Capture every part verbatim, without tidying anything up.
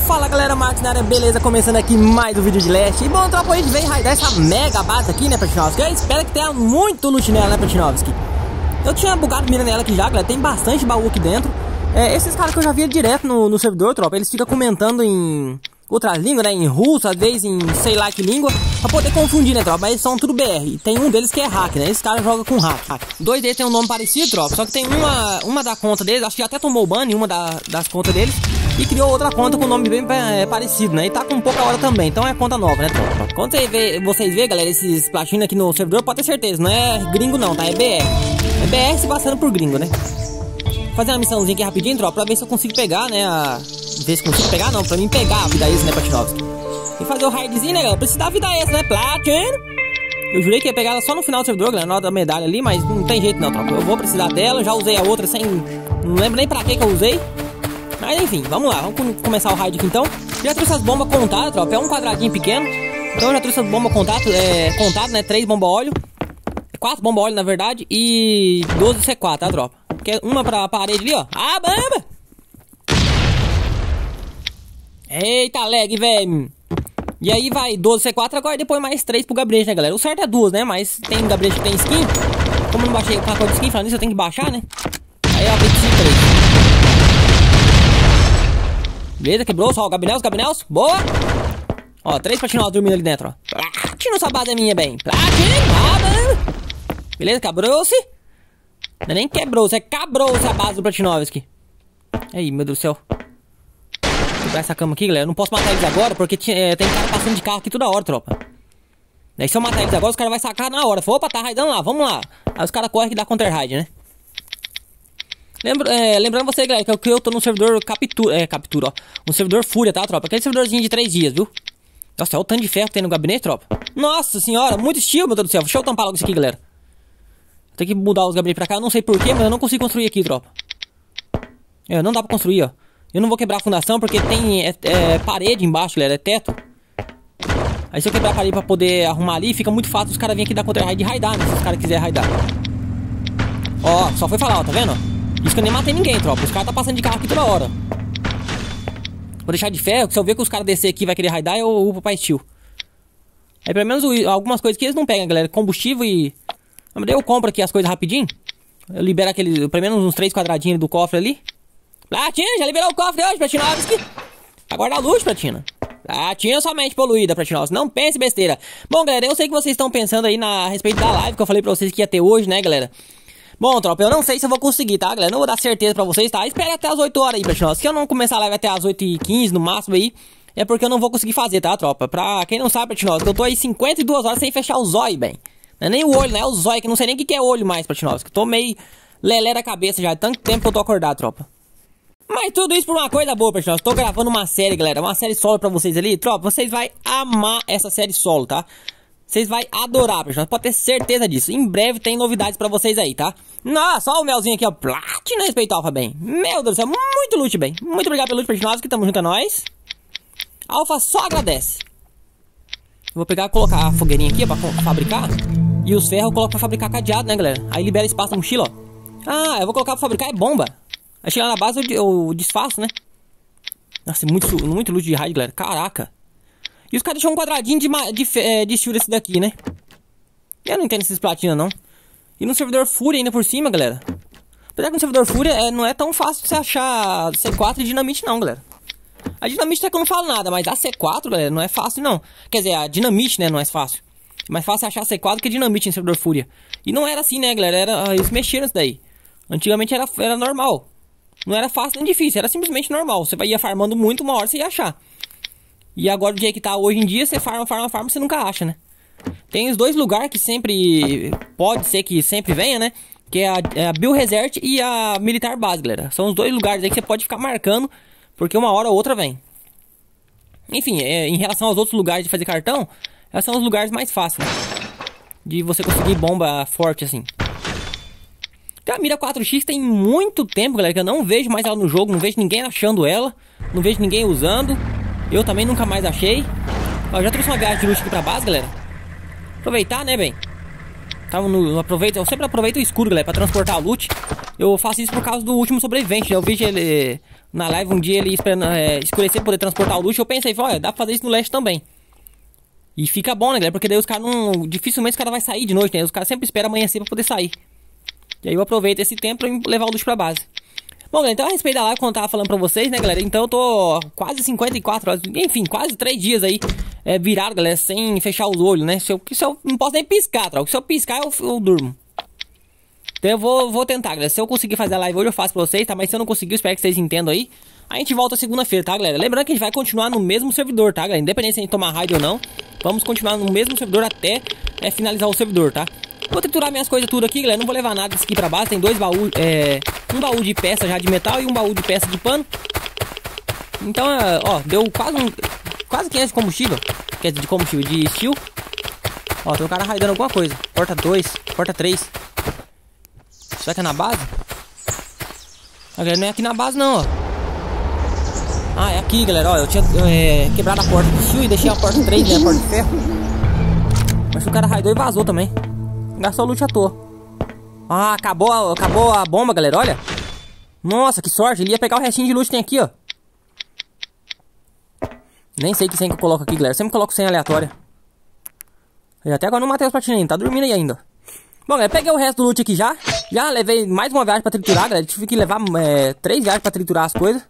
Fala galera, Marcos na área, beleza? Começando aqui mais um vídeo de Leste. E bom, tropa, a gente veio raidar essa mega base aqui, né, Pratinovski? Eu espero que tenha muito loot nela, né, Pratinovski? Eu tinha bugado mira nela aqui já, galera, tem bastante baú aqui dentro. É, esses caras que eu já via direto no, no servidor, tropa, eles ficam comentando em outras línguas, né, em russo, às vezes em sei lá que língua, pra poder confundir, né, tropa? Mas eles são tudo B R. E tem um deles que é hack, né? Esse cara joga com hack. Dois deles tem um nome parecido, tropa, só que tem uma, uma da conta deles, acho que até tomou ban em uma da, das contas deles. E criou outra conta com um nome bem é, parecido, né? E tá com pouca hora também, então é conta nova, né, tropa? Quando você vê, vocês vê, galera, esses platinos aqui no servidor, pode ter certeza, não é gringo não, tá? É B R. É B R se passando por gringo, né? Vou fazer uma missãozinha aqui rapidinho, tropa, pra ver se eu consigo pegar, né? A... Ver se consigo pegar, não, pra mim pegar a vida extra, né, Pratinovski? E fazer o raidzinho, né, galera? Preciso da vida extra, né, Platin? Eu jurei que ia pegar ela só no final do servidor, galera, na hora da medalha ali, mas não tem jeito não, tropa. Eu vou precisar dela, já usei a outra sem... Não lembro nem pra que que eu usei. Mas enfim, vamos lá, vamos começar o raid aqui então. Já trouxe as bombas contadas, tropa, é um quadradinho pequeno. Então eu já trouxe as bombas contadas, é, contadas, né, três bombas óleo. Quatro bombas óleo, na verdade, e doze C quatro, tá, tropa? Que é uma pra parede ali, ó. Ah, bamba! Eita, lag, velho. E aí vai doze C quatro, agora depois mais três pro gabinete, né, galera? O certo é duas, né, mas tem gabinete que tem skin. Como eu não baixei o pacote de skin, falando isso, eu tenho que baixar, né? Aí eu abri três. Beleza, quebrou, só o Gabinels, Gabinels, boa. Ó, três Platinos dormindo ali dentro, ó. Platino, essa base é minha, bem. Platino, beleza, quebrou-se. Não é nem quebrou-se, é cabrou-se a base do Pratinovski. Aí, meu Deus do céu. Vou quebrar essa cama aqui, galera. Eu não posso matar eles agora, porque é, tem cara passando de carro aqui toda hora, tropa. Daí se eu matar eles agora, os caras vão sacar na hora. Opa, tá raidando lá, vamos lá. Aí os caras correm que dá counter-raid, né? Lembra, é, lembrando você, galera, que eu, que eu tô no servidor captura, é, captura, ó. Um servidor fúria, tá, tropa? Aquele servidorzinho de três dias, viu? Nossa, olha o tanto de ferro que tem no gabinete, tropa. Nossa senhora, muito estilo, meu Deus do céu. Deixa eu tampar logo isso aqui, galera. Tem que mudar os gabinetes pra cá, eu não sei porquê, mas eu não consigo construir aqui, tropa. É, não dá pra construir, ó. Eu não vou quebrar a fundação porque tem é, é, parede embaixo, galera, é teto. Aí se eu quebrar a parede pra poder arrumar ali, fica muito fácil os caras virem aqui dar contra-raid e raidar, né? Se os caras quiserem raidar. Ó, só foi falar, ó, tá vendo, ó? Isso que eu nem matei ninguém, tropa. Os caras tá passando de carro aqui toda hora. Vou deixar de ferro, que se eu ver que os caras descer aqui e vai querer raidar, eu upo pra estilo. Aí pelo menos o, algumas coisas que eles não pegam, galera. Combustível e... Eu compro aqui as coisas rapidinho. Eu libero aquele, pelo menos uns três quadradinhos do cofre ali. Platina, já liberou o cofre hoje, Pratinovski. Aguarda a luz, Platina. Platina somente poluída, Pratinovski. Não pense besteira. Bom, galera, eu sei que vocês estão pensando aí na, a respeito da live que eu falei pra vocês que ia ter hoje, né, galera? Bom, tropa, eu não sei se eu vou conseguir, tá, galera? Não vou dar certeza pra vocês, tá? Espere até as oito horas aí, Pratinovski. Se eu não começar a live até as oito e quinze, no máximo aí, é porque eu não vou conseguir fazer, tá, tropa? Pra quem não sabe, Pratinovski, eu tô aí cinquenta e duas horas sem fechar o zóio, bem. Não é nem o olho, né? É o zóio, que eu não sei nem o que é olho mais, Pratinovski. Tô meio lelé da cabeça já, tanto tempo que eu tô acordado, tropa. Mas tudo isso por uma coisa boa, Pratinovski. Tô gravando uma série, galera, uma série solo pra vocês ali. Tropa, vocês vão amar essa série solo, tá? Vocês vão adorar, pessoal. Pode ter certeza disso. Em breve tem novidades pra vocês aí, tá? Nossa, olha o melzinho aqui, ó. Platina Respeito Alpha, bem. Meu Deus do céu, muito loot, bem. Muito obrigado pelo loot, Pratinovski, que tamo junto a nós. Alpha só agradece. Vou pegar e colocar a fogueirinha aqui, ó, pra fabricar. E os ferros eu coloco pra fabricar cadeado, né, galera? Aí libera espaço na mochila, ó. Ah, eu vou colocar pra fabricar é bomba. Aí chegar na base eu, eu desfaço, né? Nossa, muito, muito loot de raid, galera. Caraca. E os caras deixam um quadradinho de, de, de estilo desse daqui, né? Eu não entendo esses platinos, não. E no servidor Fúria ainda por cima, galera. Apesar que no servidor Fúria é, não é tão fácil de você achar C quatro e dinamite, não, galera. A dinamite até que eu não falo nada, mas a C quatro, galera, não é fácil, não. Quer dizer, a dinamite, né, não é fácil. É mais fácil achar C quatro que dinamite no servidor Fúria. E não era assim, né, galera? Era, eles mexeram isso daí. Antigamente era, era normal. Não era fácil nem difícil, era simplesmente normal. Você ia farmando muito, uma hora você ia achar. E agora, do jeito que tá hoje em dia, você farma, farma, farma, você nunca acha, né? Tem os dois lugares que sempre... Pode ser que sempre venha, né? Que é a, é a Biohazard e a Militar Base, galera. São os dois lugares aí que você pode ficar marcando, porque uma hora ou outra vem. Enfim, é, em relação aos outros lugares de fazer cartão, esses são os lugares mais fáceis, né? De você conseguir bomba forte, assim. A mira quatro X tem muito tempo, galera, que eu não vejo mais ela no jogo. Não vejo ninguém achando ela. Não vejo ninguém usando. Eu também nunca mais achei. Ó, já trouxe uma viagem de luxo aqui pra base, galera. Aproveitar, né, bem? Tava no, no aproveito, eu sempre aproveito o escuro, galera, pra transportar o loot. Eu faço isso por causa do último sobrevivente, né? Eu vi ele na live um dia, ele esperando é, escurecer pra poder transportar o loot. Eu pensei, olha, dá pra fazer isso no leste também. E fica bom, né, galera? Porque daí os caras não... Dificilmente os caras vão sair de noite, né? Os caras sempre esperam amanhecer pra poder sair. E aí eu aproveito esse tempo pra levar o loot pra base. Bom, galera, então a respeito da live, como eu tava falando pra vocês, né, galera? Então eu tô quase cinquenta e quatro horas, enfim, quase três dias aí é, virado, galera, sem fechar os olhos, né? Se eu, se eu não posso nem piscar, troca. Se eu piscar, eu, eu durmo. Então eu vou, vou tentar, galera. Se eu conseguir fazer a live hoje, eu faço pra vocês, tá? Mas se eu não conseguir, eu espero que vocês entendam aí. A gente volta segunda-feira, tá, galera? Lembrando que a gente vai continuar no mesmo servidor, tá, galera? Independente se a gente tomar raid ou não, vamos continuar no mesmo servidor até é, finalizar o servidor, tá? Vou triturar minhas coisas tudo aqui, galera. Não vou levar nada disso aqui pra base. Tem dois baús, é... um baú de peça já de metal e um baú de peça de pano. Então, é, ó, deu quase um... quase quinhentos de combustível. Quer dizer, de combustível, de steel. Ó, tem um cara raidando alguma coisa. Porta dois, porta três. Será que é na base? Ah, galera, não é aqui na base não, ó. Ah, é aqui, galera, ó. Eu tinha é, quebrado a porta de steel e deixei a porta três, né, a porta de ferro. Mas o cara raidou e vazou também. Gastou loot à toa. Ah, acabou, acabou a bomba, galera, olha. Nossa, que sorte. Ele ia pegar o restinho de loot que tem aqui, ó. Nem sei que senha que eu coloco aqui, galera. Eu sempre coloco senha aleatória. Eu até agora não matei os platininhos. Tá dormindo aí ainda. Bom, galera, peguei o resto do loot aqui já. Já levei mais uma viagem pra triturar, galera. Tive que levar é, três viagens pra triturar as coisas.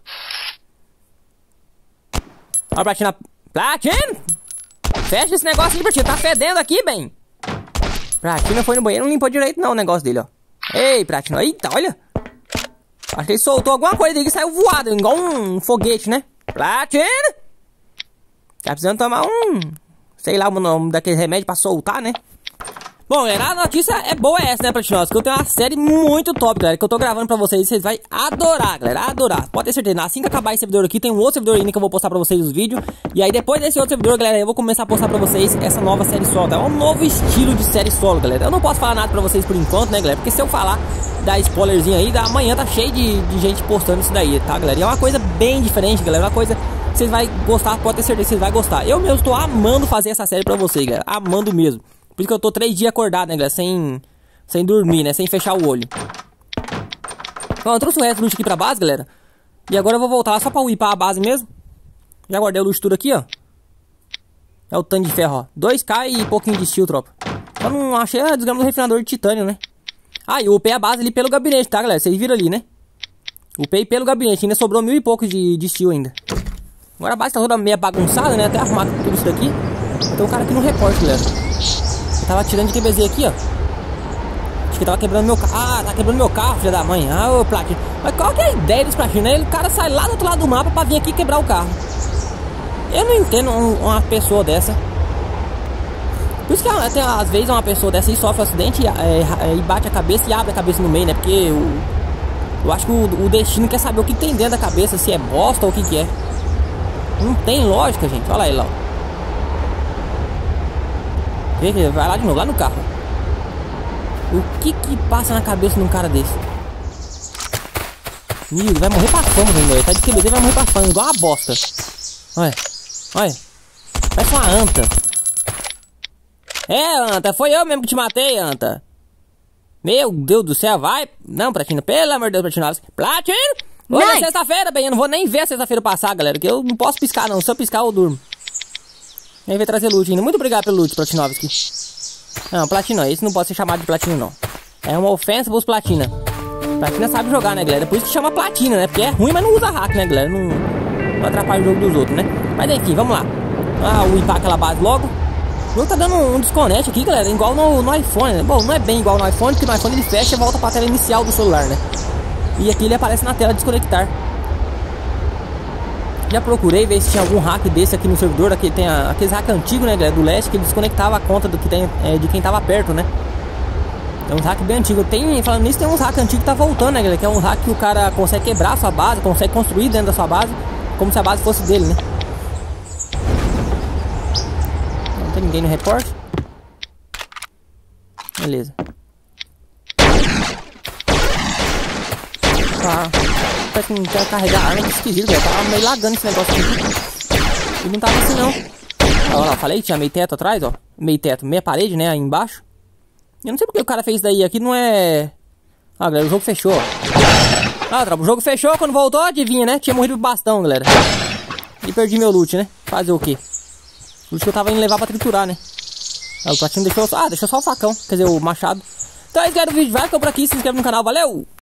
Ó a platina. Platina! Fecha esse negócio aí, platina. Tá fedendo aqui, bem. Platina foi no banheiro, não limpou direito não o negócio dele, ó. Ei, Platina, eita, olha. Acho que ele soltou alguma coisa aí que saiu voado, igual um foguete, né? Platina! Tá precisando tomar um... sei lá o nome daquele remédio pra soltar, né? Bom, galera, a notícia é boa essa, né, Platinosos? Que eu tenho uma série muito top, galera, que eu tô gravando pra vocês. Vocês vão adorar, galera, adorar. Pode ter certeza, assim que acabar esse servidor aqui, tem um outro servidor ainda que eu vou postar pra vocês os vídeos. E aí depois desse outro servidor, galera, eu vou começar a postar pra vocês essa nova série solo, tá? É um novo estilo de série solo, galera. Eu não posso falar nada pra vocês por enquanto, né, galera? Porque se eu falar, dar spoilerzinho aí, da amanhã tá cheio de, de gente postando isso daí, tá, galera? E é uma coisa bem diferente, galera, uma coisa... vocês vão gostar, pode ter certeza que vocês vão gostar. Eu mesmo tô amando fazer essa série pra vocês, galera. Amando mesmo. Por isso que eu tô três dias acordado, né, galera? Sem, sem dormir, né? Sem fechar o olho. Bom, eu trouxe o resto do loot aqui pra base, galera. E agora eu vou voltar lá só pra upar a base mesmo. Já guardei o loot tudo aqui, ó. É o tanque de ferro, ó. dois K e pouquinho de steel, tropa. Eu não achei a desgrama do refinador de titânio, né? Ah, e eu upei a base ali pelo gabinete, tá, galera? Vocês viram ali, né? Upei pelo gabinete. Ainda sobrou mil e poucos de, de steel ainda. Agora a base tá toda meio bagunçada, né? Até arrumar tudo isso daqui. Tem um cara aqui no reporte, galera. Eu tava tirando de Q B Z aqui, ó. Acho que tava quebrando meu carro. Ah, tá quebrando meu carro, filha da mãe. Ah, ô Platina. Mas qual que é a ideia desse Platina, né? O cara sai lá do outro lado do mapa pra vir aqui quebrar o carro. Eu não entendo um, uma pessoa dessa. Por isso que até, às vezes uma pessoa dessa aí sofre um acidente e, é, e bate a cabeça e abre a cabeça no meio, né? Porque o, eu acho que o, o destino quer saber o que tem dentro da cabeça, se é bosta ou o que que é. Não tem lógica, gente. Olha aí lá, ó. Vai lá de novo, lá no carro. O que que passa na cabeça de um cara desse? Meu, vai morrer pra fama, velho. Tá de Q B Z, vai morrer pra fama, igual uma bosta. Olha, olha. Parece uma anta. É, anta, foi eu mesmo que te matei, anta. Meu Deus do céu, vai. Não, Platina, pelo amor de Deus, Platina. Platina! Hoje é sexta-feira, bem. Eu não vou nem ver a sexta-feira passar, galera. Que eu não posso piscar, não. Se eu piscar, eu durmo. Aí vai trazer loot ainda. Muito obrigado pelo loot, Platinovski. Não, Platina, esse não pode ser chamado de Platina, não. É uma ofensa pros Platina. Platina sabe jogar, né, galera? Por isso que chama Platina, né? Porque é ruim, mas não usa hack, né, galera? Não, não atrapalha o jogo dos outros, né? Mas enfim, vamos lá. Ah, o impar aquela base logo. O jogo tá dando um desconect aqui, galera. Igual no, no iPhone, né? Bom, não é bem igual no iPhone, porque no iPhone ele fecha e volta pra tela inicial do celular, né? E aqui ele aparece na tela desconectar. Já procurei ver se tinha algum hack desse aqui no servidor. Aqui tem a, aqueles hack antigos, né, galera, do leste, que ele desconectava a conta do que tem, é, de quem tava perto, né? É um hack bem antigo. Tem, falando nisso, tem uns hack antigo que tá voltando, né, galera? Que é um hack que o cara consegue quebrar a sua base, consegue construir dentro da sua base, como se a base fosse dele, né? Não tem ninguém no reporte. Beleza. Ah, parece que não quer carregar a arma, que esquisito, velho. Tava meio lagando esse negócio aqui. E não tava assim, não. Olha lá, falei que tinha meio teto atrás, ó. Meio teto, meia parede, né, aí embaixo. Eu não sei porque o cara fez isso daí. Aqui não é... Ah, galera, o jogo fechou. Ah, tropa, o jogo fechou. Quando voltou, adivinha, né? Tinha morrido pro bastão, galera. E perdi meu loot, né? Fazer o quê? O loot que eu tava indo levar pra triturar, né? Ah, o platino deixou... Ah, deixou só o facão. Quer dizer, o machado. Então é isso, galera, o vídeo vai ficar por aqui. Se inscreve no canal. Valeu!